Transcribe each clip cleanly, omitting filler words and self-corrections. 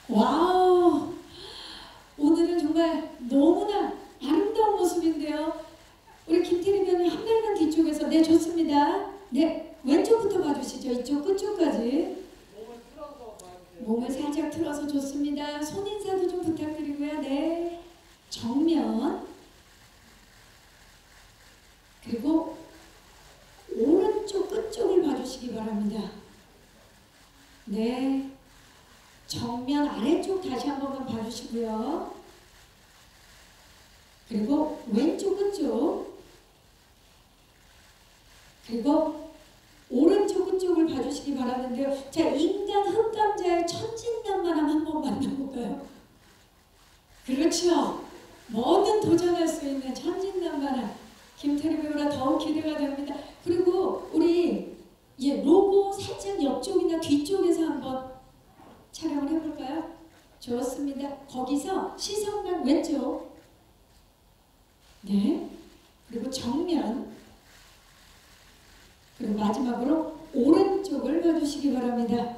와우! 오늘은 정말 너무나 아름다운 모습인데요. 우리 김태리 배우님 한 발만 뒤쪽에서 네 좋습니다. 네 왼쪽부터 봐주시죠. 이쪽 끝쪽까지. 몸을 살짝 틀어서 좋습니다. 손 인사도 좀 부탁드리고요. 네 정면 그리고 오른쪽 끝쪽을 봐주시기 바랍니다. 네 정면 아래쪽 다시 한 번만 봐주시고요. 그리고 왼쪽 끝쪽 그리고 오른쪽 끝쪽을 봐주시기 바라는데요. 자, 인간 흑감자의 천진난만함 한 번 만나볼까요? 그렇죠. 뭐든 도전할 수 있는 천진난만함. 김태리 배우라 더욱 기대가 됩니다. 그리고 우리 로고 살짝 옆쪽이나 뒤쪽에서 한번 촬영을 해볼까요? 좋습니다. 거기서 시선만 왼쪽 네 그리고 정면 그리고 마지막으로 오른쪽을 봐주시기 바랍니다.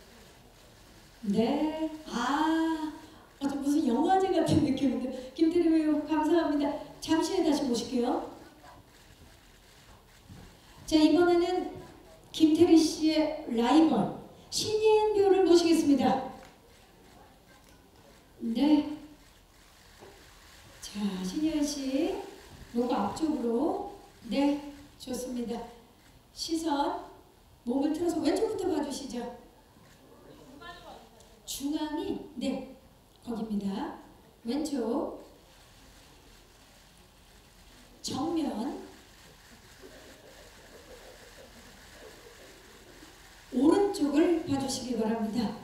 네, 아주 무슨 영화제 같은 느낌인데 김태리 배우 감사합니다. 잠시 후에 다시 모실게요. 자, 이번에는 김태리 씨의 라이벌 신예은 배우를 모시겠습니다. 네, 자 신예은 씨 로고 앞쪽으로 네 좋습니다. 시선 몸을 틀어서 왼쪽부터 봐주시죠. 중앙이 네 거기입니다. 왼쪽 정면 오른쪽을 봐주시기 바랍니다.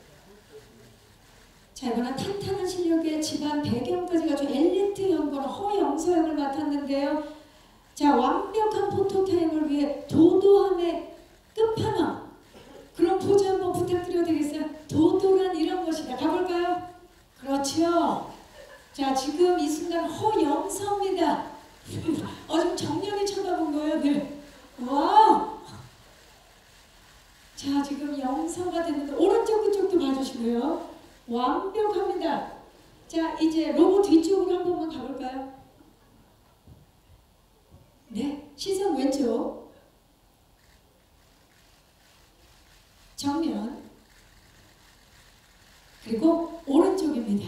자, 이번엔 탄탄한 실력의 집안 배경까지 갖춘 엘리트 연구원 허영서 역을 맡았는데요. 자, 완벽한 포토타임을 위해 도도함의 끝판왕 그런 포즈 한번 부탁드려도 되겠어요? 도도란 이런 것이다. 가볼까요? 그렇죠. 자, 지금 이 순간 허영서입니다. 좀 정렬히 쳐다본 거예요. 네. 와우. 자, 지금 영서가 됐는데 오른쪽 그쪽도 봐주시고요. 완벽합니다. 자, 이제 로고 뒤쪽으로 한 번만 가볼까요? 네, 시선 왼쪽 정면 그리고 오른쪽입니다.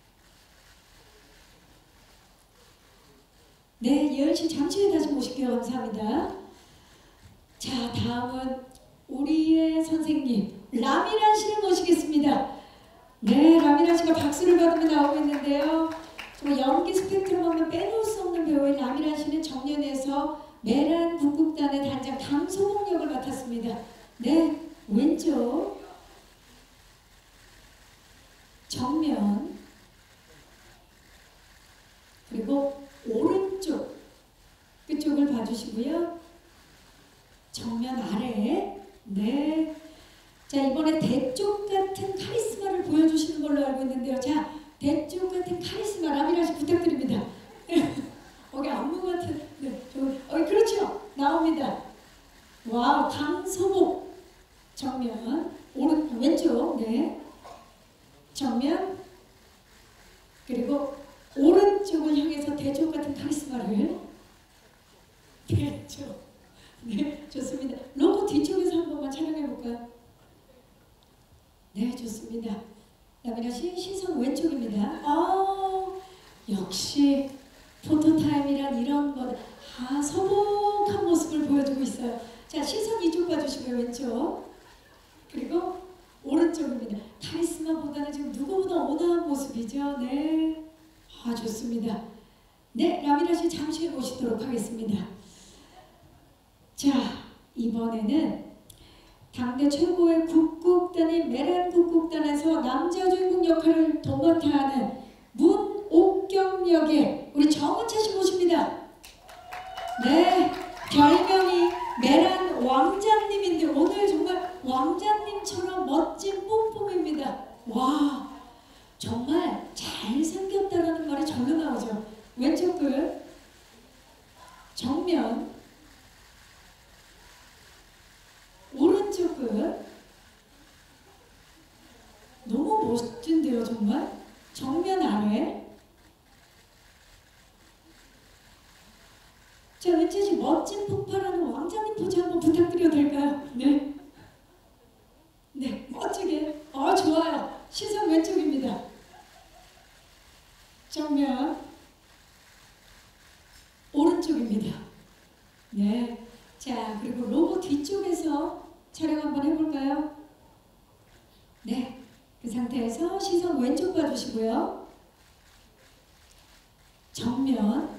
네, 예은 씨 잠시 후에 다시 모실게요. 감사합니다. 자, 다음은 우리의 선생님 라미란 씨를 모시겠습니다. 네, 라미란 씨가 박수를 받으며 나오고 있는데요. 정말 연기 스펙트럼 하면 빼놓을 수 없는 배우인 라미란 씨는 정년에서 메란 북극단의 단장 강소봉 역을 맡았습니다. 네, 왼쪽 정면 그리고 오른쪽 끝쪽을 봐주시고요. 정면 아래 네. 자, 이번에 대쪽 같은 카리스마를 보여주시는 걸로 알고 있는데요. 자, 대쪽 같은 카리스마 라미란 씨 부탁드립니다. 거기 안무 같은 네, 그렇죠. 나옵니다. 와우, 강소복 정면 왼쪽 네 정면 그리고 오른쪽을 향해서 대쪽 같은 카리스마를 대쪽 네 좋습니다. 로고 뒤쪽에서 한 번만 촬영해 볼까요? 네 좋습니다. 라미란 씨 시선 왼쪽입니다. 역시 포토타임이란 이런 것 소복한 모습을 보여주고 있어요. 자, 시선 이쪽 봐주시고요. 왼쪽 그리고 오른쪽입니다. 카리스마보다는 지금 누구보다 온화한 모습이죠. 네, 좋습니다. 네, 라미란 씨 잠시 후에 모시도록 하겠습니다. 자, 이번에는 당대 최고의 국극단인 메란 국극단에서 남자 주인공 역할을 도맡아 하는 문옥경 역의 우리 정은채 씨 모십니다. 네, 별명이 메란 왕자님인데 오늘 정말 왕자님처럼 멋진 뿜뿜입니다. 와, 정말 잘생겼다라는 말이 절로 나오죠. 왼쪽 끝 정면 오른쪽 끝 너무 멋진 정말 정면 아래. 자, 은채 씨 멋진 폭발하는 왕자님 포즈 한번 부탁드려도 될까요? 네. 네, 멋지게. 좋아요. 시선 왼쪽입니다. 정면 오른쪽입니다. 네. 자, 그리고 로고 뒤쪽에서 촬영 한번 해볼까요? 네. 그 상태에서 시선 왼쪽 봐주시고요. 정면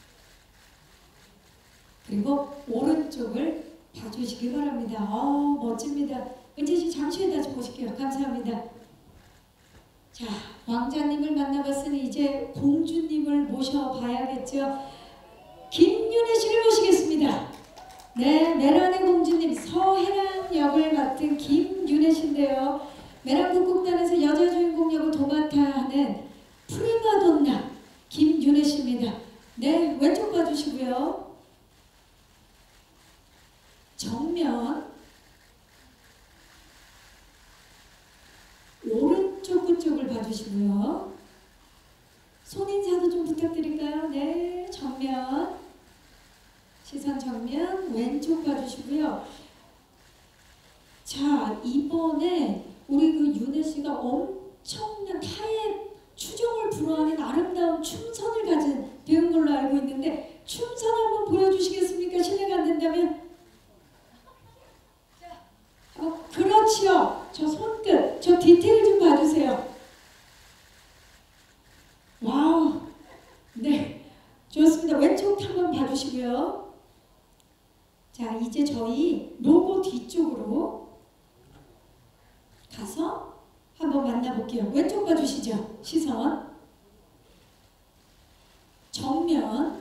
그리고 오른쪽을 봐주시기 바랍니다. 멋집니다. 은채씨 잠시 후에 다시 보실게요. 감사합니다. 자, 왕자님을 만나봤으니 이제 공주님을 모셔봐야겠죠. 김윤혜 씨를 모시겠습니다. 네, 메란의 공주님 서혜란 역을 맡은 김윤혜 씨인데요. 메란 북극단에서 여자 주인공 역을 도맡아 하는 프리마돈나 김윤혜 씨입니다. 네, 왼쪽 봐주시고요. 정면 오른쪽 끝쪽을 봐주시고요. 손인사도 좀 부탁드릴까요? 네, 정면 시선 정면 왼쪽 봐주시고요. 자, 이번에 우리 그 윤혜 씨가 엄청난 타의 추종을 불허하는 아름다운 춤선을 가진 배우인 걸로 알고 있는데 춤선 한번 보여주시겠습니까? 실례가 안 된다면? 그렇지요. 저 손끝, 저 디테일 좀 봐주세요. 와우. 네, 좋습니다. 왼쪽 한번 봐주시고요. 자, 이제 저희 로고 뒤쪽으로 가서 한번 만나볼게요. 왼쪽 봐주시죠. 시선 정면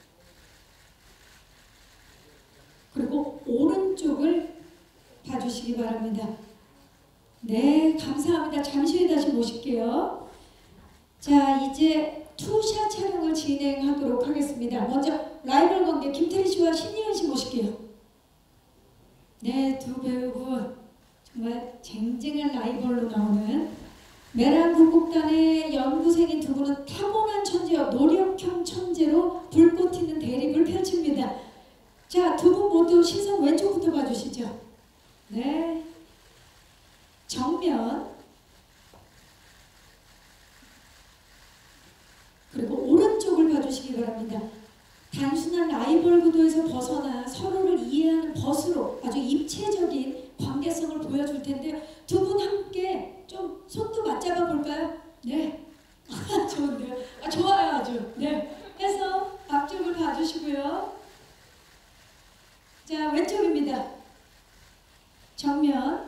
그리고 오른쪽을 봐주시기 바랍니다. 네, 감사합니다. 잠시 후에 다시 모실게요. 자, 이제 투샷 촬영을 진행하도록 하겠습니다. 먼저 라이벌 관계 김태리 씨와 신예은 씨 모실게요. 네, 두 배우분 정말 쟁쟁한 라이벌로 나오는 메란 북극단의 연구생인 두 분은 타고난 천재와 노력형 천재로 불꽃 튀는 대립을 펼칩니다. 자, 두 분 모두 시선 왼쪽부터 봐주시죠. 네, 정면 그리고 오른쪽을 봐주시기 바랍니다. 단순한 라이벌 구도에서 벗어나 서로를 이해하는 벗으로 아주 입체적인 관계성을 보여줄 텐데요. 두 분 함께 좀 손도 맞잡아 볼까요? 네, 좋은데요. 좋아요, 아주. 네, 해서 앞쪽을 봐주시고요. 자, 왼쪽입니다. 정면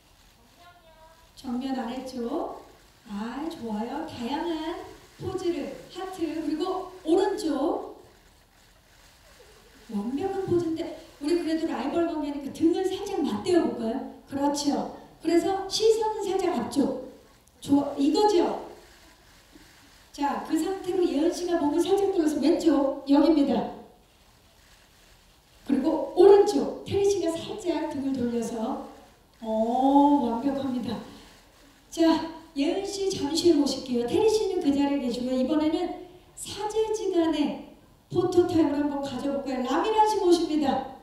아래쪽. 좋아요. 다양한 포즈를 하트 그리고 오른쪽 완벽한 포즈인데 우리 그래도 라이벌 관계니까 등을 살짝 맞대어 볼까요? 그렇죠. 그래서 시선은 살짝 앞쪽. 이거죠. 자, 그 상태로 예은 씨가 몸을 살짝 돌려서 왼쪽 여기입니다. 그리고 오른쪽 태리 씨가 살짝 등을 돌려서 완벽합니다. 자, 예은 씨 잠시 후에 모실게요. 태리 씨는 그 자리에 계시고요. 이번에는 사제지간의 포토타임을 한번 가져볼까요? 라미란 씨 모십니다.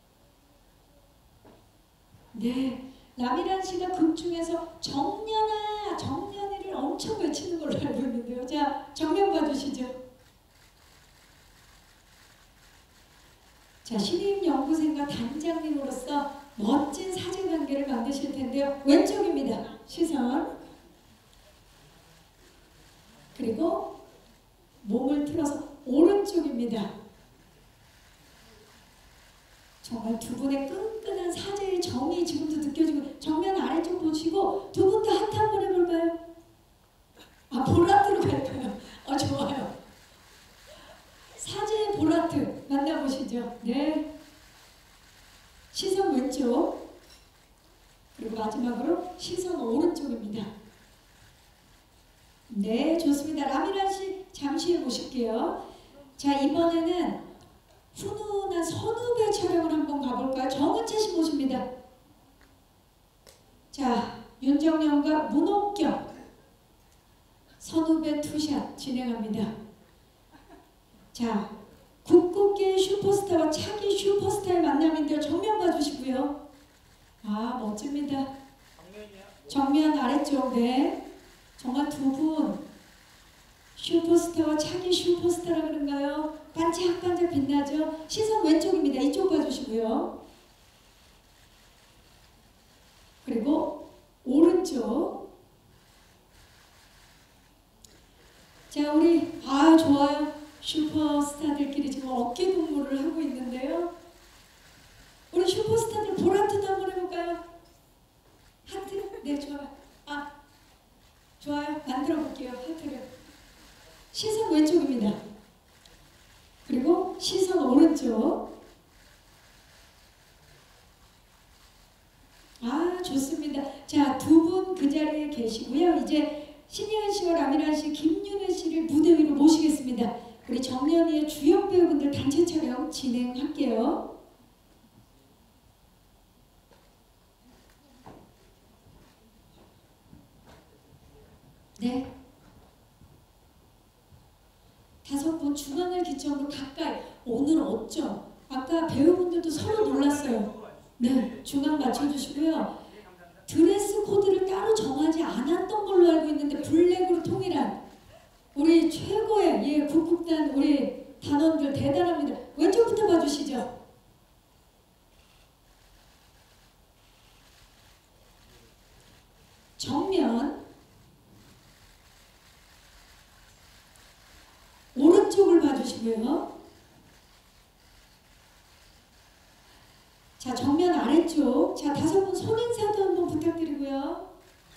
네, 라미란 씨가 극 중에서 정년아, 정년이를 엄청 외치는 걸로 알고 있는데요. 자, 정면 봐주시죠. 자, 신임 연구생과 단장님으로서 멋진 사제관계를 만드실 텐데요. 왼쪽입니다. 시선 그리고 몸을 틀어서 오른쪽입니다. 정말 두 분의 끈끈한 사제의 정이 지금도 느껴지고 정면 아래쪽 보시고 두 분 다 하트 한번 해볼까요? 볼라트로 갈까요? 좋아요. 사제의 볼라트 만나보시죠. 네, 시선 왼쪽 그리고 마지막으로 시선 오른쪽입니다. 네, 좋습니다. 라미란 씨 잠시 후에 모실게요. 자, 이번에는 훈훈한 선후배 촬영을 한번 가볼까요? 정은채 씨 모십니다. 자, 윤정연과 문옥경. 선후배 투샷 진행합니다. 자, 국곡계의 슈퍼스타와 차기 슈퍼스타의 만남인데요. 정면 봐주시고요. 아, 멋집니다. 정면 아래쪽, 네. 정말 두 분 슈퍼스타와 차기 슈퍼스타라 그런가요? 반짝반짝 빛나죠? 시선 왼쪽입니다. 이쪽 봐주시고요. 그리고 오른쪽. 자, 우리 좋아요. 슈퍼스타들끼리 지금 어깨 동무를 하고 있는데요. 우리 슈퍼스타들 보라트도 한번 해볼까요? 하트? 네, 좋아요. 좋아요. 만들어 볼게요. 하트를. 시선 왼쪽입니다. 그리고 시선 오른쪽. 좋습니다. 자, 두 분 그 자리에 계시고요. 이제 신예은 씨와 라미란 씨, 김윤혜 씨를 무대 위로 모시겠습니다. 우리 정연이의 주역 배우분들 단체 촬영 진행할게요. 네. 5분 중앙을 기점으로 가까이. 오늘 어쩜? 아까 배우분들도 서로 놀랐어요. 네, 중앙 맞춰주시고요. 드레스 코드를 따로 정하지 않았던 걸로 알고 있는데 블랙으로 통일한 우리 최고의 국극단 우리 단원들 대단합니다. 왼쪽부터 봐주시죠. 정면 오른쪽을 봐주시고요. 자, 정면 아래쪽. 자, 5분 손인사도 한번 부탁드리고요.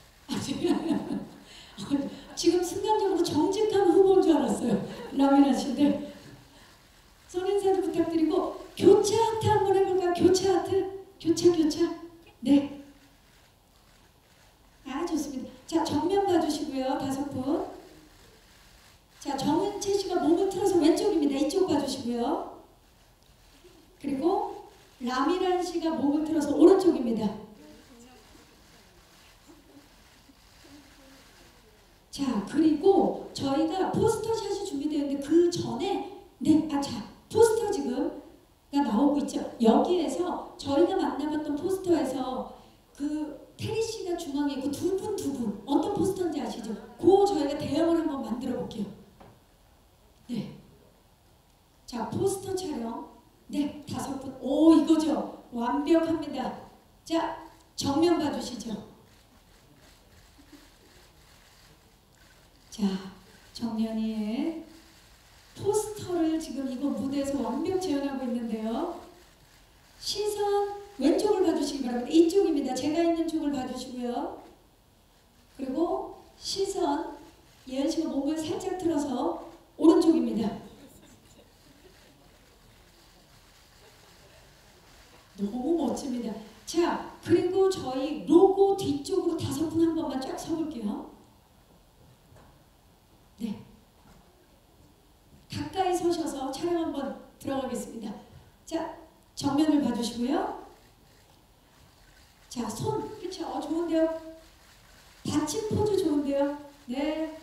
지금 순간적으로 정직한 후보인 줄 알았어요. 라미란 씨인데. 손인사도 부탁드리고 교차 하트 한번 해볼까요? 교차 하트. 교차. 네. 좋습니다. 자, 정면 봐주시고요. 5분. 자, 정은채 씨가 몸을 틀어서 왼쪽입니다. 이쪽 봐주시고요. 그리고 라미란 씨가 몸을 틀어서 오른쪽입니다. 자, 그리고 저희가 포스터샷이 준비되어 있는데 그 전에 포스터 지금 나오고 있죠. 여기에서 저희가 만나봤던 포스터에서 그 테리 씨가 중앙에 있고 두 분 어떤 포스터인지 아시죠? 그거 저희가 대형을 한번 만들어 볼게요. 네. 자, 포스터 촬영. 네, 5분. 오, 이거죠. 완벽합니다. 자, 정면 봐주시죠. 자, 정연이의 포스터를 지금 이거 무대에서 완벽 재현하고 있는데요. 시선 왼쪽을 봐주시기 바랍니다. 이쪽입니다. 제가 있는 쪽을 봐주시고요. 그리고 시선 예은 씨가 몸을 살짝 틀어서 오른쪽입니다. 너무 멋집니다. 자, 그리고 저희 로고 뒤쪽으로 5분 한 번만 쫙 서볼게요. 네. 가까이 서셔서 촬영 한번 들어가겠습니다. 자, 정면을 봐주시고요. 자, 손. 그쵸? 좋은데요? 받침 포즈 좋은데요? 네.